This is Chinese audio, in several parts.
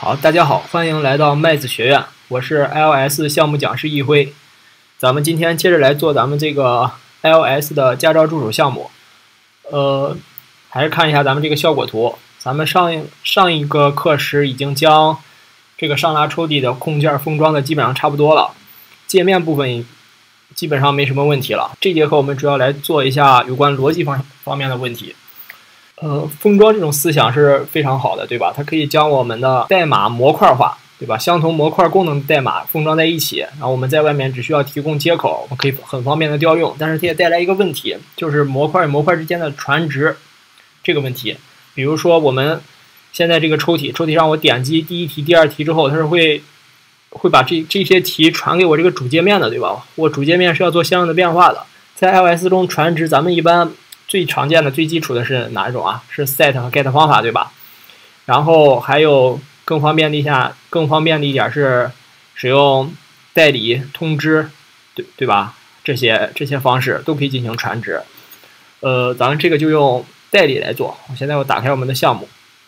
好，大家好，欢迎来到麦子学院，我是 iOS 项目讲师易辉。咱们今天接着来做咱们这个 iOS 的驾照助手项目。还是看一下咱们这个效果图。咱们上一个课时已经将这个上拉抽屉的控件封装的基本上差不多了，界面部分基本上没什么问题了。这节课我们主要来做一下有关逻辑方面的问题。封装这种思想是非常好的，对吧？它可以将我们的代码模块化，对吧？相同模块功能的代码封装在一起，然后我们在外面只需要提供接口，我们可以很方便的调用。但是它也带来一个问题，就是模块与模块之间的传值这个问题。比如说我们现在这个抽屉上，我点击第一题、第二题之后，它是会把这些题传给我这个主界面的，对吧？我主界面是要做相应的变化的。在 iOS 中传值，咱们一般最常见的、最基础的是哪一种啊？是 set 和 get 方法，对吧？然后还有更方便的一点是使用代理、通知，对吧？这些方式都可以进行传值。咱们这个就用代理来做。现在我打开我们的项目。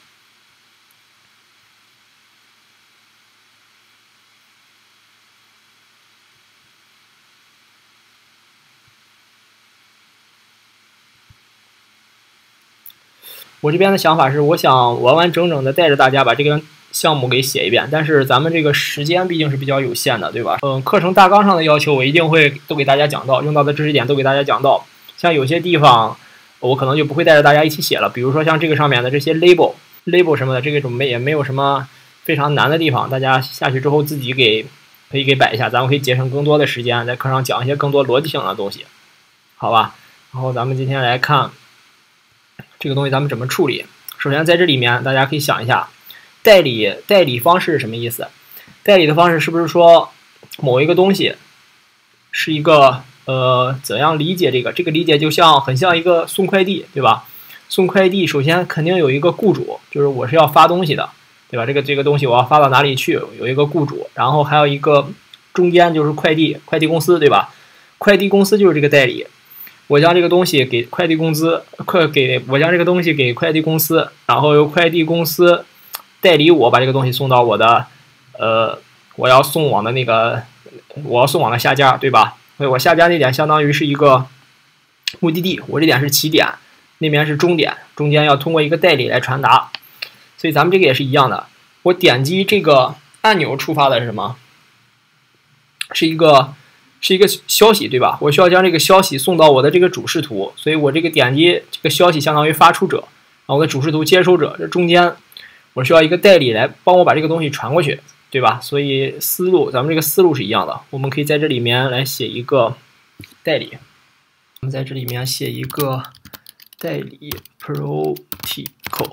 我这边的想法是，我想完完整整的带着大家把这个项目给写一遍，但是咱们这个时间毕竟是比较有限的，对吧？课程大纲上的要求我一定会都给大家讲到，用到的知识点都给大家讲到。像有些地方我可能就不会带着大家一起写了，比如说像这个上面的这些 label 什么的，这个也没有什么非常难的地方，大家下去之后自己可以给摆一下，咱们可以节省更多的时间，在课上讲一些更多逻辑性的东西，好吧？然后咱们今天来看这个东西咱们怎么处理。首先在这里面大家可以想一下，代理方式是什么意思？代理的方式是不是说某一个东西是一个怎样理解这个理解就很像一个送快递，对吧？送快递首先肯定有一个雇主，就是我是要发东西的，对吧？这个东西我要发到哪里去，有一个雇主，然后还有一个中间就是快递公司，对吧？快递公司就是这个代理。我将这个东西给快递公司，我将这个东西给快递公司，然后由快递公司代理我把这个东西送到我的我要送往的下家，对吧？所以我下家那点相当于是一个目的地，我这点是起点，那边是终点，中间要通过一个代理来传达。所以咱们这个也是一样的，我点击这个按钮触发的是什么？是一个消息，对吧？我需要将这个消息送到我的这个主视图，所以我这个点击这个消息相当于发出者，然后我的主视图接收者，这中间我需要一个代理来帮我把这个东西传过去，对吧？所以咱们这个思路是一样的。我们可以在这里面来写一个代理，我们在这里面写一个代理 protocol，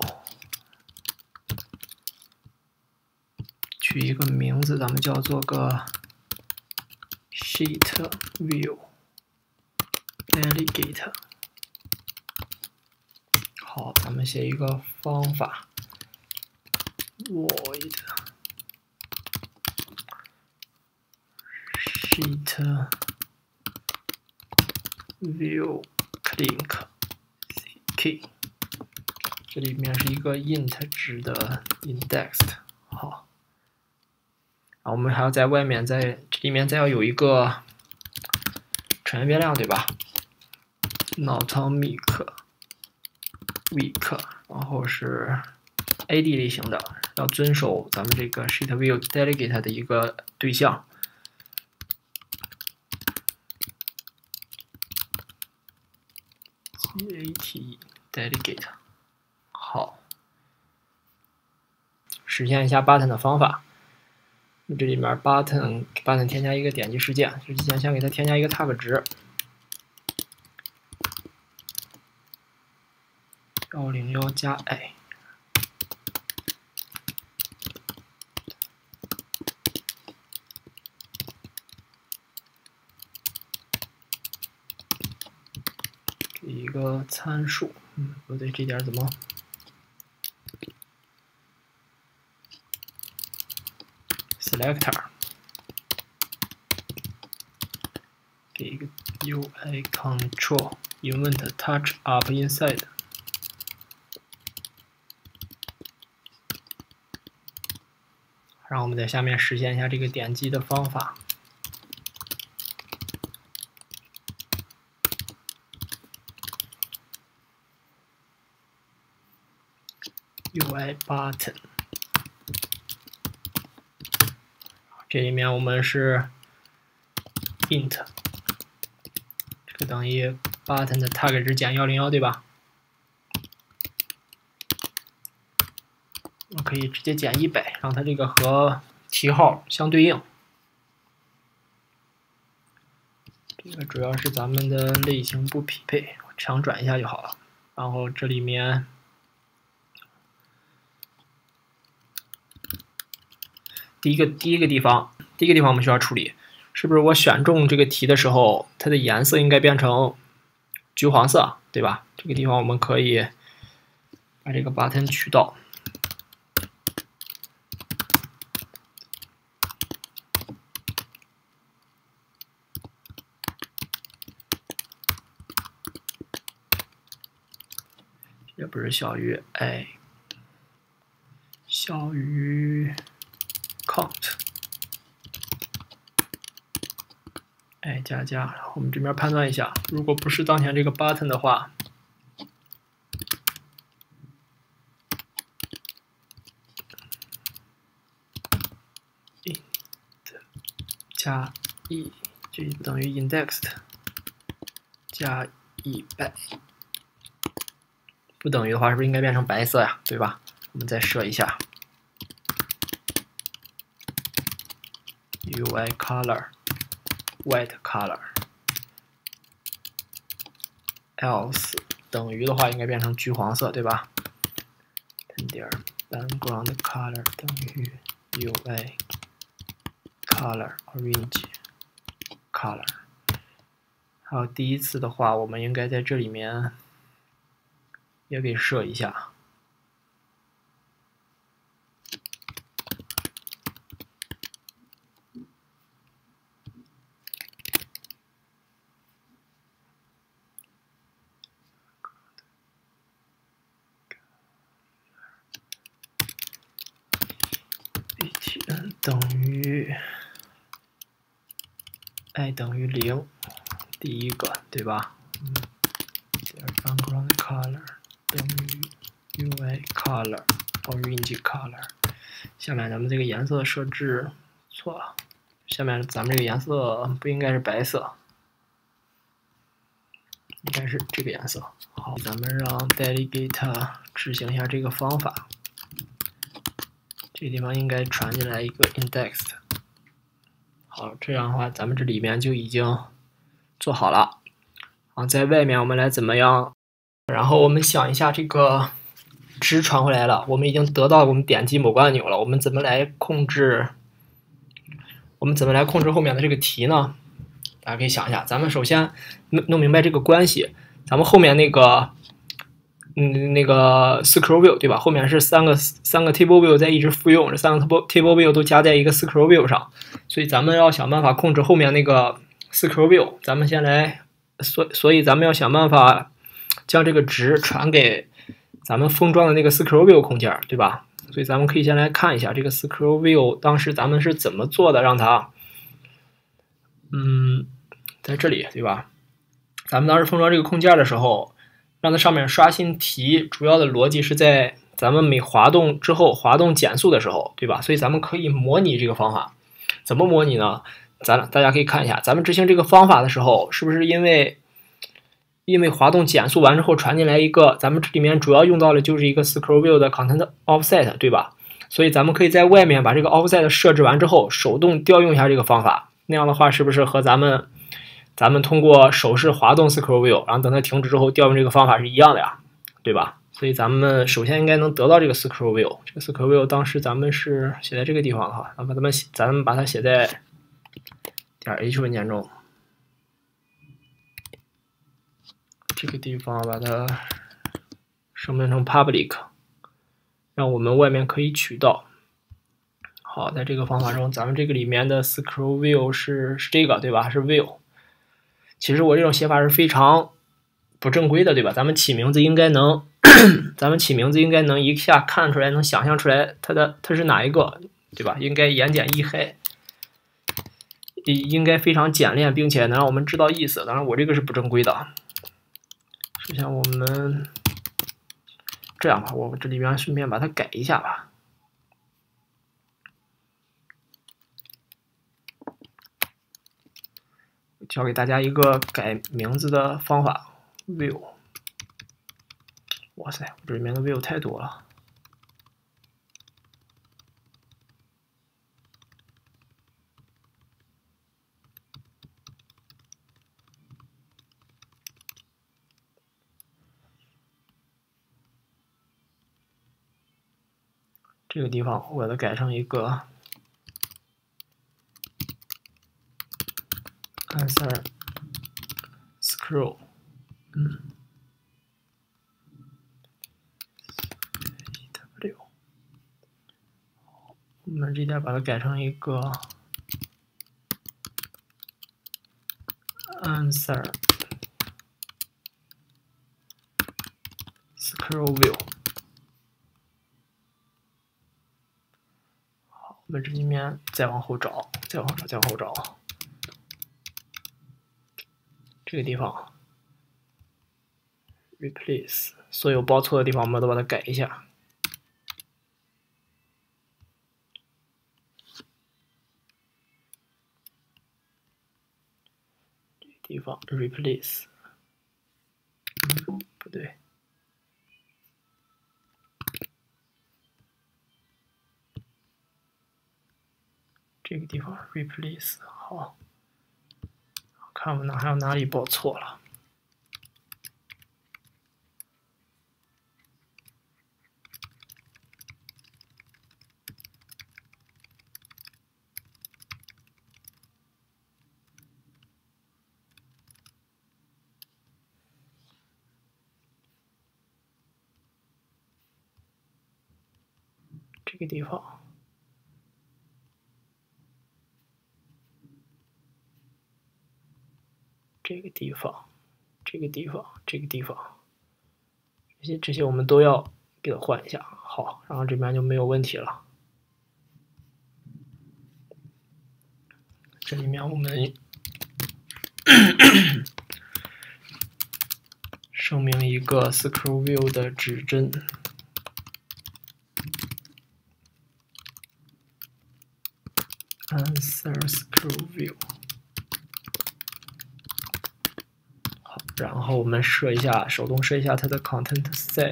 取一个名字，咱们叫做个sheet view delegate。 好，咱们写一个方法 void sheet view click key， 这里面是一个 int 值的 indexed。 好，然后我们还要在外面这里面再要有一个纯变量，对吧？ atomic weak， 然后是 AD 类型的，要遵守咱们这个 sheet view delegate 的一个对象。GAT delegate。 好，实现一下 button 的方法。这里面 button 添加一个点击事件，之前先给它添加一个 tag 值101加 i， 给一个参数，不对，这点怎么？selector 给一个 UI control event touch up inside， 然后我们在下面实现一下这个点击的方法。UI button， 这里面我们是 int， 这个等于 button 的 tag 值减101，对吧？我可以直接减100，让它这个和题号相对应。这个主要是咱们的类型不匹配，强转一下就好了。然后这里面第一个地方我们需要处理，是不是我选中这个题的时候，它的颜色应该变成橘黄色，对吧？这个地方我们可以把这个 button 取到。也不是小于 i 小于 count i 加加，然后我们这边判断一下，如果不是当前这个 button 的话，加1就等于 indexed 加100。不等于的话，是不是应该变成白色呀？对吧？我们再设一下 UI color white color else 等于的话应该变成橘黄色，对吧？点 background color 等于 UI color orange color。还有第一次的话，我们应该在这里面也给设一下。btn 等于 i 等于0，第一个对吧？background color 等于 UI color orange color。下面咱们这个颜色设置错了，下面咱们这个颜色不应该是白色，应该是这个颜色。好，咱们让 delegate 执行一下这个方法。这个地方应该传进来一个 indexed。好，这样的话，咱们这里面就已经做好了。好，在外面我们来怎么样？然后我们想一下，这个值传回来了，我们已经得到我们点击某个按钮了。我们怎么来控制？后面的这个题呢？大家可以想一下，咱们首先弄明白这个关系。咱们后面那个scroll view 对吧？后面是三个 table view 在一直复用，这3个 table view 都加在一个 scroll view 上，所以咱们要想办法控制后面那个 scroll view。咱们先来，所以咱们要想办法将这个值传给咱们封装的那个 scroll view 空间，对吧？所以咱们可以先来看一下这个 scroll view 当时咱们是怎么做的，让它在这里对吧？咱们当时封装这个空间的时候，让它上面刷新题，主要的逻辑是在咱们每滑动之后，滑动减速的时候，对吧？所以咱们可以模拟这个方法。怎么模拟呢？大家可以看一下，咱们执行这个方法的时候，是不是因为滑动减速完之后传进来一个，咱们这里面主要用到的就是一个 scroll view 的 content offset， 对吧？所以咱们可以在外面把这个 offset 设置完之后，手动调用一下这个方法。那样的话，是不是和咱们通过手势滑动 scroll view， 然后等它停止之后调用这个方法是一样的呀，对吧？所以咱们首先应该能得到这个 scroll view。这个 scroll view 当时咱们是写在这个地方的话，咱们把它写在点 h 文件中。这个地方把它声明成 public， 让我们外面可以取到。好，在这个方法中，咱们这个里面的 scroll view 是这个，对吧？是 view。其实我这种写法是非常不正规的，对吧？咱们起名字应该能一下看出来，能想象出来它是哪一个。 对吧？应该言简意赅，应该非常简练，并且能让我们知道意思。当然，我这个是不正规的。首先我们这样吧，我这里面顺便把它改一下吧。教给大家一个改名字的方法 ，view。哇塞，我这里面的 view 太多了。这个地方我把它改成一个 answer scroll， w， 我们这边把它改成一个 answer scroll view。好，我们这里面再往后找，再往后找。这个地方 replace 所有报错的地方我们都把它改一下。这个地方 replace， 不对，这个地方 replace 好。看我们还有哪里报错了。这个地方，这个地方，这个地方，这个地方，这些我们都要给它换一下。好，然后这边就没有问题了。这里面我们声明一个 scroll view 的指针。answer scroll view。好，然后我们设一下，手动设一下它的 content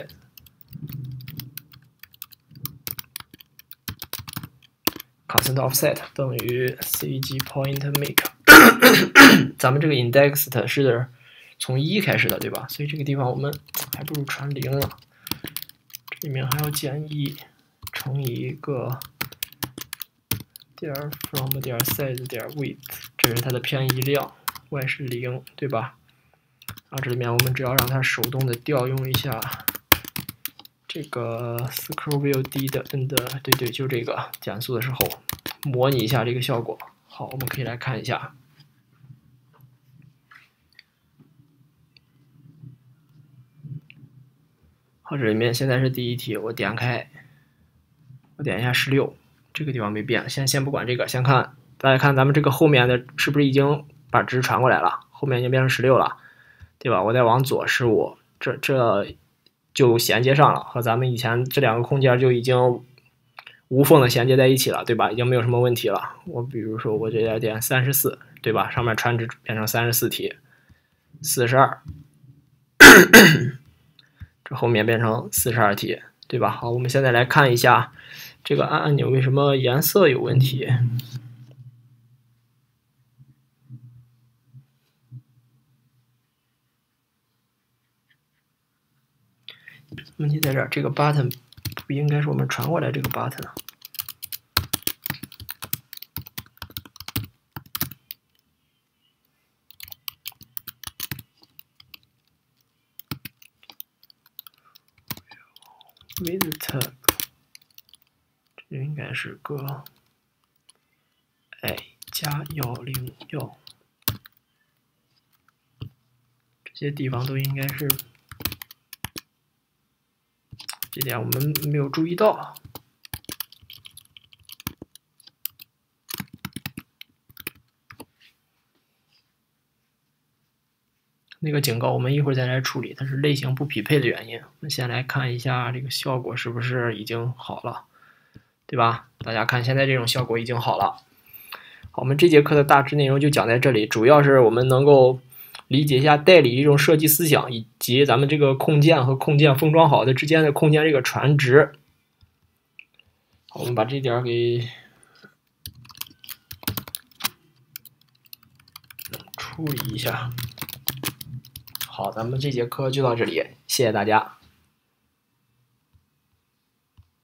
size。constant offset 等于 cg point make。咱们这个 indexed 是从1开始的，对吧？所以这个地方我们还不如传0了。这里面还要减1乘以一个点 from 点 size 点 width， 这是它的偏移量 ，y 是0，对吧？然后这里面我们只要让它手动的调用一下这个 scroll view d 的 end， 对，就这个减速的时候模拟一下这个效果。好，我们可以来看一下。好，这里面现在是第一题，我点开，我点一下16，这个地方没变，先不管这个，先看大家看咱们这个后面的是不是已经把值传过来了？后面已经变成16了，对吧？我再往左15，这就衔接上了，和咱们以前这两个空间就已经无缝的衔接在一起了，对吧？已经没有什么问题了。我比如说我这边点34，对吧？上面传值变成34题，42。这后面变成42题，对吧？好，我们现在来看一下这个按钮为什么颜色有问题。问题在这儿，这个 button 不应该是我们传过来这个 button。with tag， 这应该是个 i 加101，这些地方都应该是，这点我们没有注意到。 那个警告我们一会儿再来处理，它是类型不匹配的原因。我们先来看一下这个效果是不是已经好了，对吧？大家看现在这种效果已经好了。好，我们这节课的大致内容就讲在这里，主要是我们能够理解一下代理这种设计思想，以及咱们这个控件和控件封装好的之间的控件这个传值。好，我们把这点给处理一下。好，咱们这节课就到这里，谢谢大家。